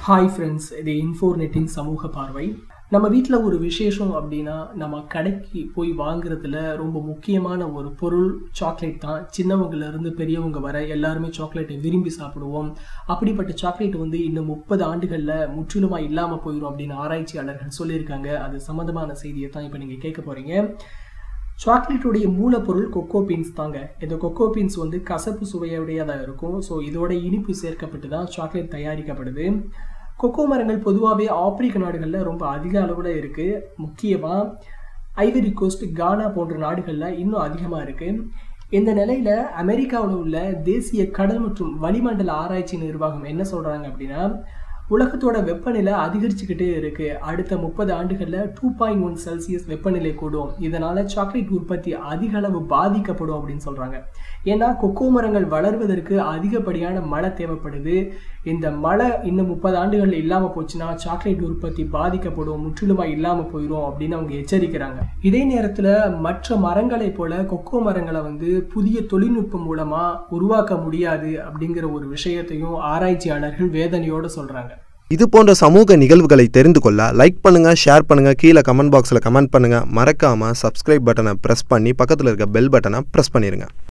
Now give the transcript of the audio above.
Hi friends, இது இன்ஃபோர்நெட்டின் சமூக பார்வை. நம்ம வீட்டில் ஒரு விசேஷம் அப்படின்னா நம்ம கடைக்கு போய் வாங்குறதுல ரொம்ப முக்கியமான ஒரு பொருள் சாக்லேட் தான். சின்னவங்கலேருந்து பெரியவங்க வர எல்லாருமே சாக்லேட்டை விரும்பி சாப்பிடுவோம். அப்படிப்பட்ட சாக்லேட் இன்னும் 30 ஆண்டுகளில் முற்றிலுமாக இல்லாமல் போயிடும் அப்படின்னு ஆராய்ச்சியாளர்கள் சொல்லியிருக்காங்க. அது சம்மந்தமான செய்தியை தான் இப்போ நீங்கள் கேட்க போகிறீங்க. சாக்லேட்டுடைய மூலப்பொருள் கொக்கோ பீன்ஸ் தாங்க. இந்த கொக்கோ பீன்ஸ் கசப்பு சுவையுடையதாக இருக்கும். ஸோ இதோட இனிப்பு சேர்க்கப்பட்டு தான் சாக்லேட் தயாரிக்கப்படுது. கொக்கோ மரங்கள் பொதுவாகவே ஆப்பிரிக்க நாடுகளில் ரொம்ப அதிக அளவில் இருக்குது. முக்கியமாக ஐவரி கோஸ்ட், கானா போன்ற நாடுகளில் இன்னும் அதிகமாக இருக்குது. இந்த நிலையில் அமெரிக்காவில் உள்ள தேசிய கடல் மற்றும் வளிமண்டல ஆராய்ச்சி நிர்வாகம் என்ன சொல்கிறாங்க அப்படின்னா, உலகத்தோட வெப்பநிலை அதிகரிச்சுக்கிட்டே இருக்குது. அடுத்த 30 ஆண்டுகளில் 2.1 செல்சியஸ் வெப்பநிலை கூடும். இதனால் சாக்லேட் உற்பத்தி அதிக அளவு பாதிக்கப்படும் அப்படின்னு சொல்கிறாங்க. ஏன்னா கொக்கோ மரங்கள் வளர்வதற்கு அதிகப்படியான மழை தேவைப்படுது. இந்த மழை இன்னும் 30 ஆண்டுகளில் இல்லாமல் போச்சுன்னா சாக்லேட் உற்பத்தி பாதிக்கப்படும், முற்றிலுமாக இல்லாமல் போயிடும் அப்படின்னு அவங்க எச்சரிக்கிறாங்க. இதே நேரத்தில் மற்ற மரங்களை போல கொக்கோ மரங்களை புதிய தொழில்நுட்பம் மூலமாக உருவாக்க முடியாது அப்படிங்கிற ஒரு விஷயத்தையும் ஆராய்ச்சியாளர்கள் வேதனையோடு சொல்கிறாங்க. இது போன்ற சமூக நிகழ்வுகளை தெரிந்து கொள்ள லைக் பண்ணுங்க, ஷேர் பண்ணுங்க, கீழே கமெண்ட் பாக்ஸில் கமெண்ட் பண்ணுங்க. மறக்காம சப்ஸ்கிரைப் பட்டனை பிரஸ் பண்ணி பக்கத்தில் இருக்க பெல் பட்டனை பிரஸ் பண்ணிருங்க.